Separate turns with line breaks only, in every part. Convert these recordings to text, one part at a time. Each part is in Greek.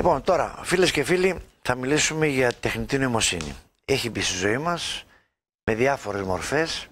Λοιπόν, τώρα, φίλες και φίλοι, θα μιλήσουμε για τεχνητή νοημοσύνη. Έχει μπει στη ζωή μας με διάφορες μορφές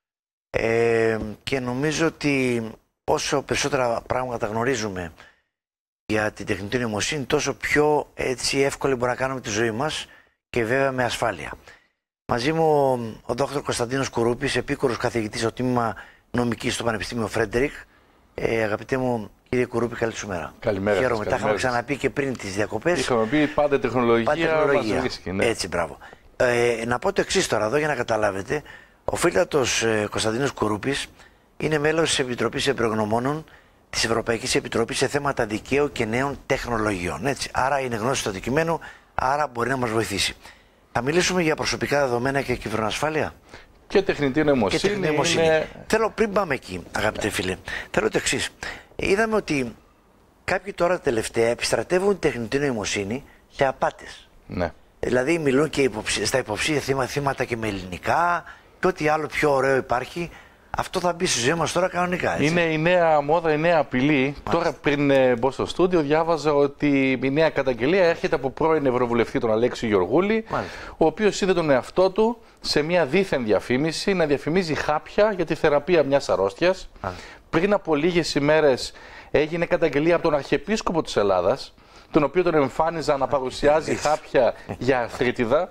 και νομίζω ότι όσο περισσότερα πράγματα γνωρίζουμε για την τεχνητή νοημοσύνη, τόσο πιο εύκολη μπορεί να κάνουμε τη ζωή μας και βέβαια με ασφάλεια. Μαζί μου ο Δ. Κωνσταντίνος Κουρούπης, επίκουρος καθηγητής στο τμήμα νομικής στο Πανεπιστήμιο Φρέντερικ. Αγαπητέ μου κύριε Κουρούπη, καλή σου μέρα.
Καλημέρα.
Χαίρομαι, τα είχαμε ξαναπεί και πριν τις διακοπές.
Είχαμε πει πάντα τεχνολογία. Μας βρίσκει, ναι.
Έτσι, μπράβο. Να πω το εξής τώρα εδώ για να καταλάβετε. Ο φίλατος Κωνσταντίνος Κουρούπης είναι μέλος της Επιτροπής Εμπειρογνωμόνων της Ευρωπαϊκής Επιτροπής σε θέματα δικαίου και νέων τεχνολογιών. Έτσι. Άρα είναι γνώση του αντικειμένου, άρα μπορεί να μας βοηθήσει. Θα μιλήσουμε για προσωπικά δεδομένα και κυβερνοασφάλεια.
Και τεχνητή νοημοσύνη. Είναι...
Θέλω πριν πάμε εκεί, αγαπητέ φίλε, θέλω το εξής. Είδαμε ότι κάποιοι τώρα τελευταία επιστρατεύουν τεχνητή νοημοσύνη σε απάτες.
Ναι.
Δηλαδή μιλούν και στα υποψήφια θύματα και με ελληνικά και ό,τι άλλο πιο ωραίο υπάρχει. Αυτό θα μπει στη ζωή μας τώρα κανονικά. Έτσι.
Είναι η νέα μόδα, η νέα απειλή. Μάλιστα. Τώρα πριν μπω στο στούντιο διάβαζα ότι η νέα καταγγελία έρχεται από πρώην Ευρωβουλευτή τον Αλέξη Γεωργούλη, μάλιστα, ο οποίος είδε τον εαυτό του σε μια δίθεν διαφήμιση να διαφημίζει χάπια για τη θεραπεία μιας αρρώστιας. Πριν από λίγες ημέρες έγινε καταγγελία από τον Αρχιεπίσκοπο της Ελλάδας, τον οποίο τον εμφάνιζαν να παρουσιάζει χάπια για αρθρίτιδα.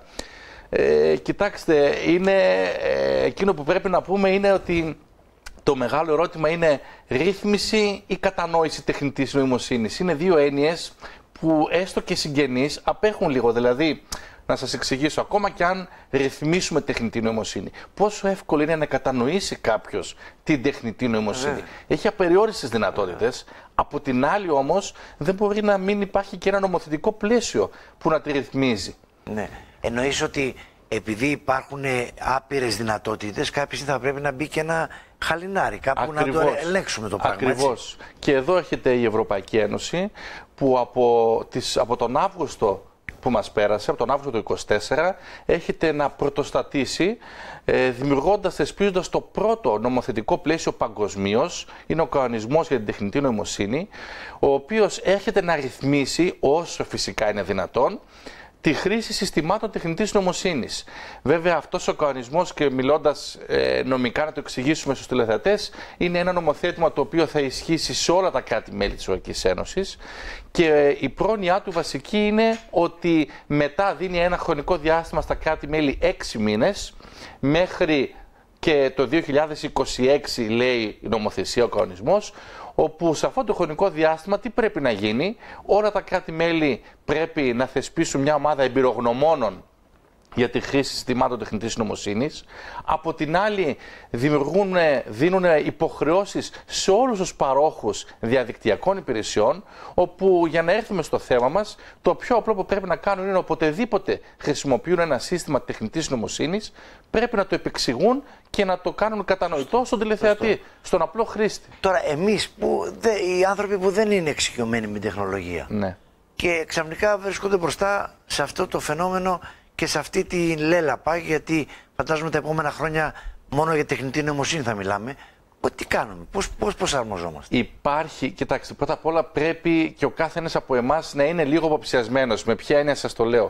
Κοιτάξτε, εκείνο που πρέπει να πούμε είναι ότι το μεγάλο ερώτημα είναι ρύθμιση ή κατανόηση τεχνητής νοημοσύνης. Είναι δύο έννοιες που έστω και συγγενείς απέχουν λίγο. Δηλαδή, να σας εξηγήσω, ακόμα και αν ρυθμίσουμε τεχνητή νοημοσύνη, πόσο εύκολο είναι να κατανοήσει κάποιος την τεχνητή νοημοσύνη. Έχει απεριόριστες δυνατότητες. Από την άλλη όμως δεν μπορεί να μην υπάρχει και ένα νομοθετικό πλαίσιο που να τη ρυθμίζει. Ναι.
Εννοείς ότι επειδή υπάρχουν άπειρες δυνατότητες, κάποιοι θα πρέπει να μπει και ένα χαλινάρι, κάπου ακριβώς, να το ελέγξουμε το πράγμα.
Ακριβώς. Έτσι. Και εδώ έχετε η Ευρωπαϊκή Ένωση που από τον Αύγουστο που μας πέρασε, από τον Αύγουστο του 2024, έχετε να πρωτοστατήσει θεσπίζοντας το πρώτο νομοθετικό πλαίσιο παγκοσμίως, είναι ο κανονισμός για την τεχνητή νοημοσύνη, ο οποίος έρχεται να ρυθμίσει, όσο φυσικά είναι δυνατόν, τη χρήση συστημάτων τεχνητής νοημοσύνης. Βέβαια αυτός ο κανονισμός, και μιλώντας νομικά να το εξηγήσουμε στους τηλεθεατές, είναι ένα νομοθέτημα το οποίο θα ισχύσει σε όλα τα κράτη-μέλη της Ευρωπαϊκής Ένωσης και η πρόνοιά του βασική είναι ότι μετά δίνει ένα χρονικό διάστημα στα κράτη-μέλη 6 μήνες μέχρι και το 2026 λέει η νομοθεσία, ο κανονισμός, όπου σε αυτό το χρονικό διάστημα τι πρέπει να γίνει? Όλα τα κράτη-μέλη πρέπει να θεσπίσουν μια ομάδα εμπειρογνωμόνων για τη χρήση συστημάτων τεχνητής νοημοσύνης. Από την άλλη δίνουν υποχρεώσεις σε όλους τους παρόχους διαδικτυακών υπηρεσιών, όπου για να έρθουμε στο θέμα μας, το πιο απλό που πρέπει να κάνουν είναι οποτεδήποτε χρησιμοποιούν ένα σύστημα τεχνητής νοημοσύνης, πρέπει να το επεξηγούν και να το κάνουν κατανοητό στον τηλεθεατή, στον απλό χρήστη.
Τώρα εμείς, οι άνθρωποι που δεν είναι εξοικειωμένοι με την τεχνολογία, ναι, και ξαφνικά βρίσκονται μπροστά σε αυτό το φαινόμενο και σε αυτή τη λέλαπα, γιατί φαντάζομαι τα επόμενα χρόνια μόνο για τεχνητή νοημοσύνη θα μιλάμε. Τι κάνουμε, πώς προσαρμοζόμαστε?
Υπάρχει, κοιτάξτε, πρώτα απ' όλα πρέπει και ο κάθε ένας από εμάς να είναι λίγο υποψιασμένος. Με ποια έννοια σας το λέω?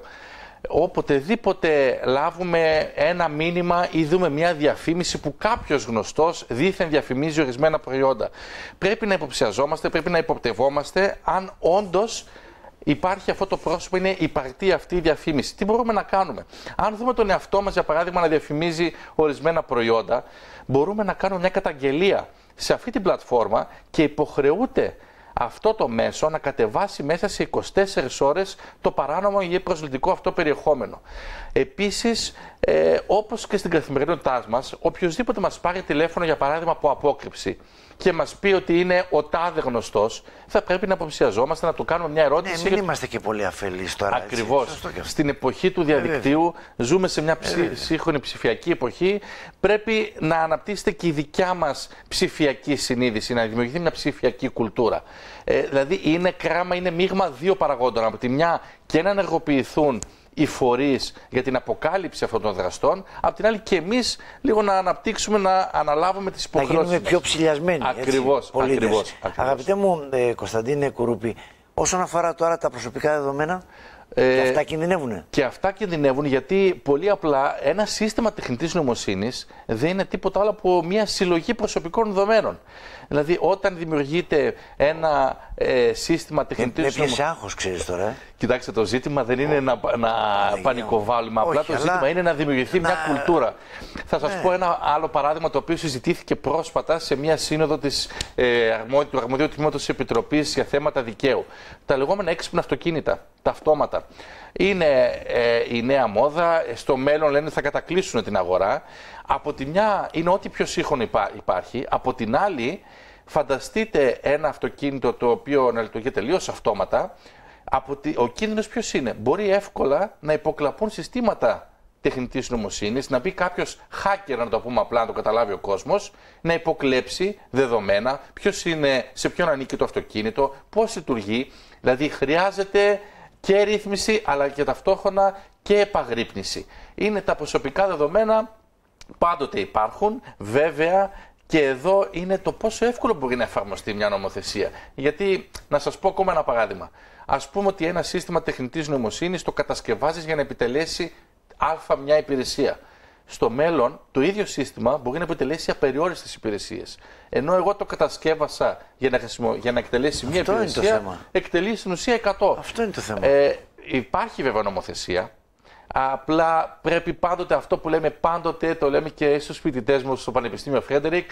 Οποτεδήποτε λάβουμε ένα μήνυμα ή δούμε μια διαφήμιση που κάποιος γνωστός δήθεν διαφημίζει ορισμένα προϊόντα, πρέπει να υποψιαζόμαστε, πρέπει να υποπτευόμαστε αν όντως υπάρχει αυτό το πρόσωπο, είναι υπαρκτή αυτή η διαφήμιση. Τι μπορούμε να κάνουμε? Αν δούμε τον εαυτό μας, για παράδειγμα, να διαφημίζει ορισμένα προϊόντα, μπορούμε να κάνουμε μια καταγγελία σε αυτή την πλατφόρμα και υποχρεούται αυτό το μέσο να κατεβάσει μέσα σε 24 ώρες το παράνομο ή προσβλητικό αυτό περιεχόμενο. Επίσης, όπως και στην καθημερινότητά μας, οποιοδήποτε μας πάρει τηλέφωνο, για παράδειγμα, από απόκρυψη και μας πει ότι είναι ο τάδε γνωστός, θα πρέπει να αποψιαζόμαστε, να του κάνουμε μια ερώτηση.
Ναι, μην είμαστε και πολύ αφελείς τώρα.
Ακριβώς. Στην εποχή του διαδικτύου, ζούμε σε μια σύγχρονη ψηφιακή εποχή. Πρέπει να αναπτύσσεται και η δικιά μας ψηφιακή συνείδηση, να δημιουργηθεί μια ψηφιακή κουλτούρα. Δηλαδή, είναι κράμα, είναι μείγμα δύο παραγόντων. Από τη μια και να ενεργοποιηθούν οι φορείς για την αποκάλυψη αυτών των δραστών, απ' την άλλη και εμείς λίγο να αναπτύξουμε, να αναλάβουμε τις υποχρεώσεις.
Να γίνουμε πιο ψηλιασμένοι.
Ακριβώς, ακριβώς.
Αγαπητέ μου Κωνσταντίνε Κουρούπη, Όσον αφορά τώρα τα προσωπικά δεδομένα, και αυτά κινδυνεύουν.
Και αυτά κινδυνεύουν γιατί πολύ απλά ένα σύστημα τεχνητής νοημοσύνης δεν είναι τίποτα άλλο από μια συλλογή προσωπικών δεδομένων. Δηλαδή, όταν δημιουργείται ένα σύστημα τεχνητής νοημοσύνης.
Είναι άγχος, ξέρεις τώρα.
Κοιτάξτε, το ζήτημα δεν είναι να πανικοβάλουμε. Απλά το ζήτημα είναι να δημιουργηθεί μια κουλτούρα. Θα σας πω ένα άλλο παράδειγμα το οποίο συζητήθηκε πρόσφατα σε μια σύνοδο του Αρμοδίου Τμήματος της Επιτροπής για θέματα δικαίου. Τα λεγόμενα έξυπνα αυτοκίνητα, τα αυτόματα. Είναι η νέα μόδα. Στο μέλλον λένε θα κατακλείσουν την αγορά. Από τη μια είναι ό,τι πιο σύγχρονο υπάρχει. Από την άλλη, φανταστείτε ένα αυτοκίνητο το οποίο να λειτουργεί τελείως αυτόματα. Ο κίνδυνος ποιος είναι? Μπορεί εύκολα να υποκλαπούν συστήματα τεχνητής νοημοσύνης, να μπει κάποιος hacker, να το πούμε απλά, να το καταλάβει ο κόσμος, να υποκλέψει δεδομένα, ποιος είναι, σε ποιον ανήκει το αυτοκίνητο, πώς λειτουργεί. Δηλαδή χρειάζεται και ρύθμιση, αλλά και ταυτόχρονα και επαγρύπνηση. Είναι τα προσωπικά δεδομένα, πάντοτε υπάρχουν, βέβαια. Και εδώ είναι το πόσο εύκολο μπορεί να εφαρμοστεί μια νομοθεσία. Γιατί, να σας πω ακόμα ένα παράδειγμα. Ας πούμε ότι ένα σύστημα τεχνητής νοημοσύνης το κατασκευάζεις για να επιτελέσει μια υπηρεσία. Στο μέλλον, το ίδιο σύστημα μπορεί να επιτελέσει απεριόριστες υπηρεσίες. Ενώ εγώ το κατασκεύασα για να εκτελέσει μια υπηρεσία, εκτελεί στην ουσία 100.
Αυτό είναι το θέμα.
Υπάρχει βέβαια νομοθεσία. Απλά πρέπει πάντοτε αυτό που λέμε πάντοτε, το λέμε και στους φοιτητές μου στο Πανεπιστήμιο Φρέντερικ,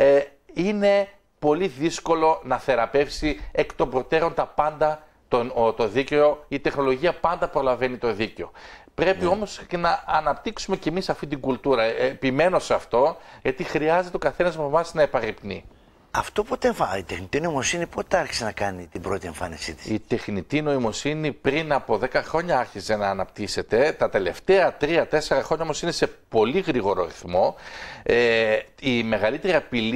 είναι πολύ δύσκολο να θεραπεύσει εκ των προτέρων τα πάντα το δίκαιο. Η τεχνολογία πάντα προλαβαίνει το δίκαιο. Πρέπει όμως και να αναπτύξουμε κι εμείς αυτή την κουλτούρα. Επιμένω σε αυτό, γιατί χρειάζεται ο καθένας από εμάς να επαγρυπνεί.
Αυτό πότε η τεχνητή νοημοσύνη πότε άρχισε να κάνει την πρώτη εμφάνισή της?
Η τεχνητή νοημοσύνη πριν από 10 χρόνια άρχισε να αναπτύσσεται. Τα τελευταία 3-4 χρόνια όμως είναι σε πολύ γρήγορο ρυθμό. Η μεγαλύτερη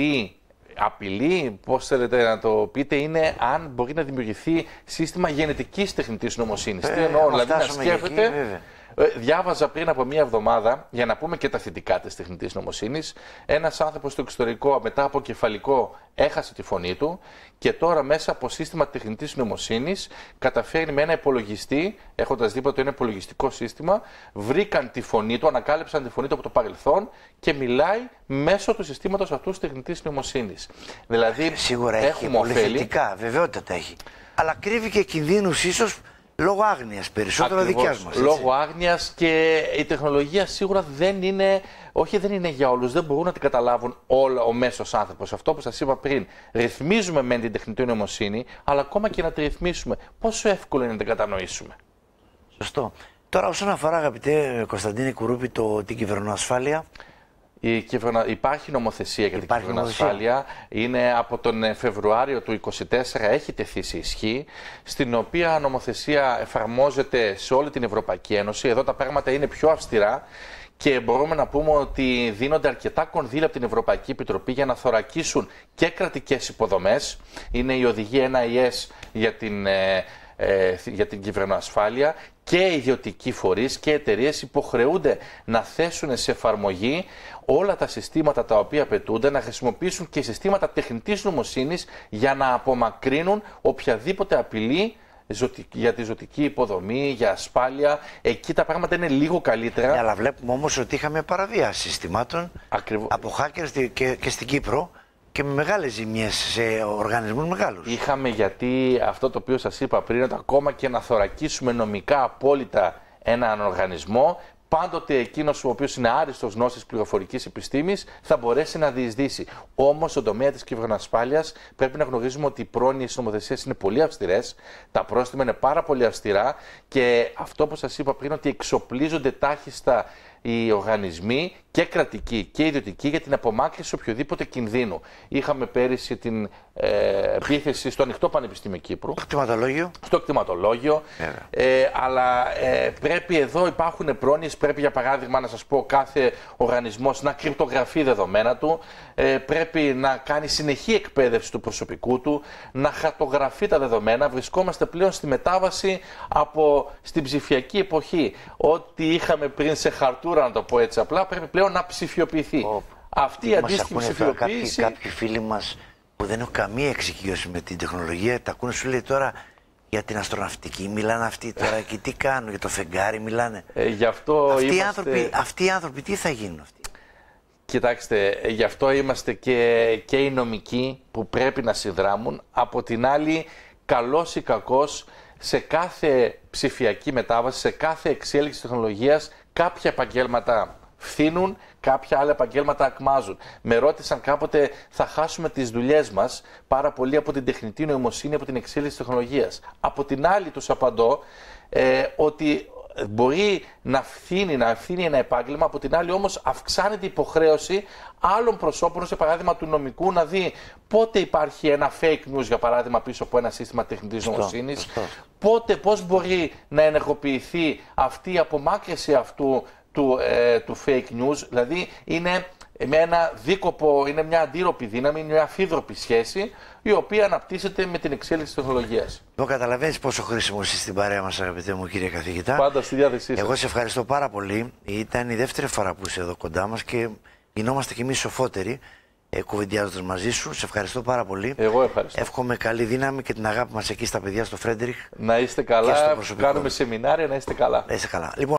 απειλή, πώς θέλετε να το πείτε, είναι αν μπορεί να δημιουργηθεί σύστημα γενετικής τεχνητής νοημοσύνης. Τι εννοώ, δηλαδή να σκέφτεται. Διάβαζα πριν από μία εβδομάδα, για να πούμε και τα θετικά της τεχνητής νοημοσύνης, ένας άνθρωπος στο εξωτερικό μετά από κεφαλικό έχασε τη φωνή του και τώρα μέσα από σύστημα τεχνητής νοημοσύνης καταφέρνει με ένα υπολογιστή, έχοντας δίπλα το ένα υπολογιστικό σύστημα, βρήκαν τη φωνή του, ανακάλυψαν τη φωνή του από το παρελθόν και μιλάει μέσω του συστήματος αυτού της τεχνητής νοημοσύνης. Δηλαδή,
σίγουρα έχει πολύ θετικά, βεβαιότητα έχει. Αλλά κρύβει και κινδύνους ίσως. Λόγω άγνοιας, περισσότερο δικιάς μας.
Λόγω άγνοιας, και η τεχνολογία σίγουρα δεν είναι για όλους. Δεν μπορούν να την καταλάβουν όλα ο μέσος άνθρωπος. Αυτό που σας είπα πριν, ρυθμίζουμε με την τεχνητή νοημοσύνη, αλλά ακόμα και να τη ρυθμίσουμε, πόσο εύκολο είναι να την κατανοήσουμε.
Σωστό. Τώρα, όσον αφορά, αγαπητέ Κωνσταντίνε Κουρούπη, την κυβερνοασφάλεια.
Υπάρχει νομοθεσία για την κυβερνοασφάλεια. Είναι από τον Φεβρουάριο του 2024, έχει τεθεί σε ισχύ, στην οποία νομοθεσία εφαρμόζεται σε όλη την Ευρωπαϊκή Ένωση. Εδώ τα πράγματα είναι πιο αυστηρά και μπορούμε να πούμε ότι δίνονται αρκετά κονδύλια από την Ευρωπαϊκή Επιτροπή για να θωρακίσουν και κρατικές υποδομές. Είναι η οδηγία NIS για την κυβερνοασφάλεια, και ιδιωτικοί φορείς και εταιρείες υποχρεούνται να θέσουν σε εφαρμογή όλα τα συστήματα τα οποία απαιτούνται, να χρησιμοποιήσουν και συστήματα τεχνητής νοημοσύνης για να απομακρύνουν οποιαδήποτε απειλή για τη ζωτική υποδομή, για ασφάλεια. Εκεί τα πράγματα είναι λίγο καλύτερα.
Αλλά βλέπουμε όμως ότι είχαμε παραβίαση συστημάτων από hackers και στην Κύπρο. Και με μεγάλες ζημιές σε οργανισμούς μεγάλους.
Είχαμε, γιατί αυτό το οποίο σας είπα πριν, ότι ακόμα και να θωρακίσουμε νομικά απόλυτα έναν οργανισμό, πάντοτε εκείνος ο οποίος είναι άριστος γνώσης πληροφορικής επιστήμης θα μπορέσει να διεισδύσει. Όμως, στον τομέα της κυβερνοασφάλειας πρέπει να γνωρίζουμε ότι οι πρόνοιες νομοθεσίες είναι πολύ αυστηρές, τα πρόστιμα είναι πάρα πολύ αυστηρά και αυτό που σας είπα πριν, ότι εξοπλίζονται τάχιστα οι οργανισμοί και κρατικοί και ιδιωτικοί για την απομάκρυνση οποιοδήποτε κινδύνου. Είχαμε πέρυσι την επίθεση στο Ανοιχτό Πανεπιστήμιο Κύπρου. Στο κτηματολόγιο. Αλλά πρέπει εδώ, υπάρχουν πρόνοιες, πρέπει για παράδειγμα να σας πω κάθε οργανισμός να κρυπτογραφεί δεδομένα του, πρέπει να κάνει συνεχή εκπαίδευση του προσωπικού του, να χαρτογραφεί τα δεδομένα. Βρισκόμαστε πλέον στη μετάβαση στην ψηφιακή εποχή. Ό,τι είχαμε πριν σε χαρτούρα, να το πω έτσι απλά, πρέπει πλέον να ψηφιοποιηθεί. Αυτή η αντίστοιχη ψηφιοποίηση.
Κάποιοι φίλοι μας που δεν έχουν καμία εξοικείωση με την τεχνολογία, τα ακούνε, σου λέει τώρα για την αστροναυτική, μιλάνε αυτοί τώρα και τι κάνουν, για το φεγγάρι μιλάνε.
Γι' αυτό
αυτοί οι άνθρωποι τι θα γίνουν αυτοί?
Κοιτάξτε, γι' αυτό είμαστε και οι νομικοί που πρέπει να συνδράμουν. Από την άλλη, καλός ή κακός, σε κάθε ψηφιακή μετάβαση, σε κάθε εξέλιξη τεχνολογίας, κάποια επαγγέλματα φθήνουν, κάποια άλλα επαγγέλματα ακμάζουν. Με ρώτησαν κάποτε, θα χάσουμε τις δουλειές μας πάρα πολύ από την τεχνητή νοημοσύνη, από την εξέλιξη της τεχνολογίας. Από την άλλη τους απαντώ ότι μπορεί να φθήνει ένα επάγγελμα, από την άλλη όμως αυξάνεται η υποχρέωση άλλων προσώπων, σε παράδειγμα του νομικού, να δει πότε υπάρχει ένα fake news, για παράδειγμα, πίσω από ένα σύστημα τεχνητής νοημοσύνης, πώς μπορεί να ενεργοποιηθεί αυτή η απομάκρυνση αυτού του fake news, δηλαδή είναι με ένα δίκοπο, είναι μια αντίρροπη δύναμη, είναι μια αφίδροπη σχέση, η οποία αναπτύσσεται με την εξέλιξη της τεχνολογίας.
Καταλαβαίνεις πόσο χρήσιμο είσαι στην παρέα μας, αγαπητέ μου κύριε καθηγητά.
Πάντα στη διάθεσή σας.
Εγώ σε ευχαριστώ πάρα πολύ. Ήταν η δεύτερη φορά που είσαι εδώ κοντά μας και γινόμαστε κι εμείς σοφότεροι κουβεντιάζοντας μαζί σου. Σε ευχαριστώ πάρα πολύ.
Εγώ ευχαριστώ.
Εύχομαι καλή δύναμη και την αγάπη μας εκεί στα παιδιά στο Φρέντριχ.
Να είστε καλά. Κάνουμε σεμινάρια, να είστε καλά.
Να είστε καλά. Λοιπόν,